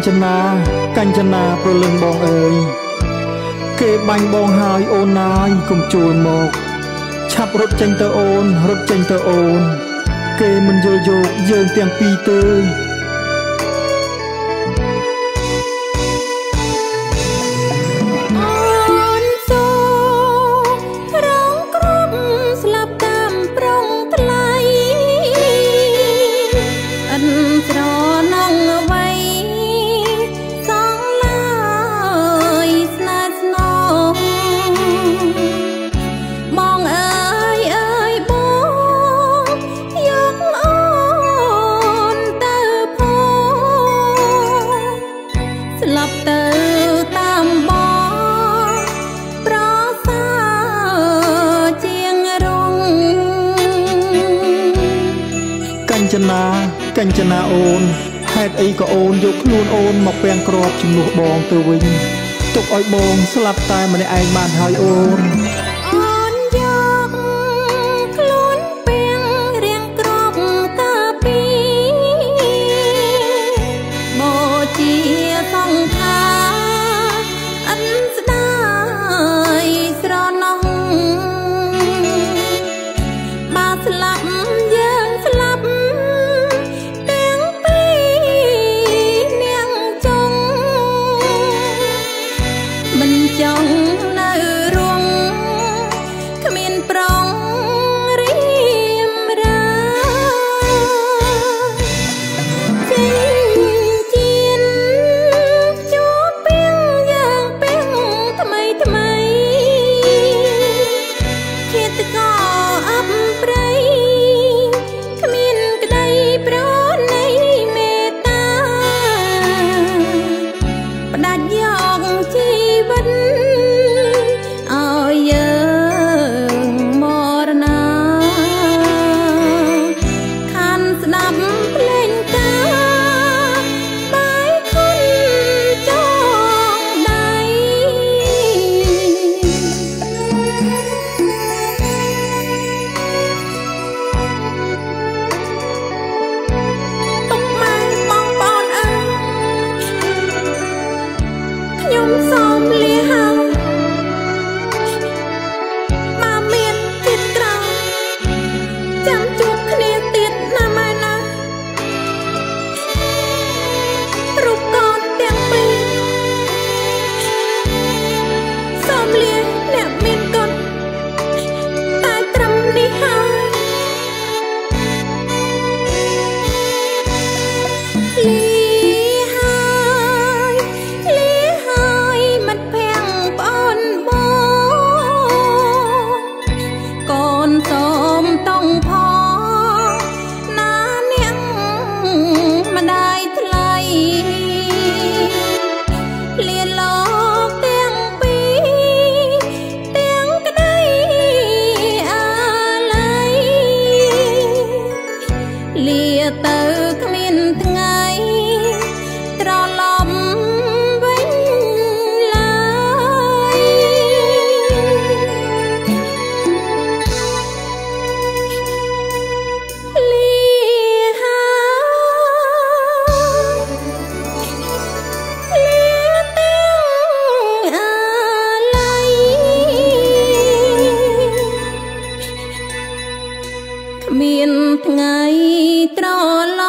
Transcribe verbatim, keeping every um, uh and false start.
ញ្ចនាកញ្ចនាប្រលឹងបងអើយគេបាញ់បងហើយអូនណាយកុំជួលមកឆាប់រត់ចេញទៅអូនរត់ចេញទៅអូនគេមិនយល់យកយើងទាំងពីរទេកញ្ចនាកញ្ចនាអូនហេតុអីក៏អូនយកខ្លួនអូនមកពាំងគ្រាប់ជំនួសបងទៅវិញទុកឲ្យបងស្លាប់តែម្នាក់ឯងបានហើយអូនអូនយកខ្លួនពាំងរៀងគ្រាប់កាពីបូជាសង្ខាអិនស្ដាយស្រណោះបាស្លាប់យើងស្លាប់ចង់នៅរងគ្មានប្រងរៀមរាចេញជៀនជួពីងយ៉ាងពីងថ្មីថ្មីឃាតករអប់ព្រៃគ្មានក្តីប្រណីមេត្តាផ្ដាច់យកជីវិតខ្ញុំសូមលាហើយមកមានចិត្តក្រោយចាំជួបគ្នាទៀតណាម៉ែណារូបកូនទាំងពីរសូមលាអ្នកមានកូនតែត្រឹមនេះហើយសូមต้องផណានាងម្ដាយថ្លៃលាលោកទាំងពីរទាំងក្តីអាល័យលាទៅគ្មានថ្ងៃត្រឡប់វិញឡើយមានថ្ងៃត្រឡ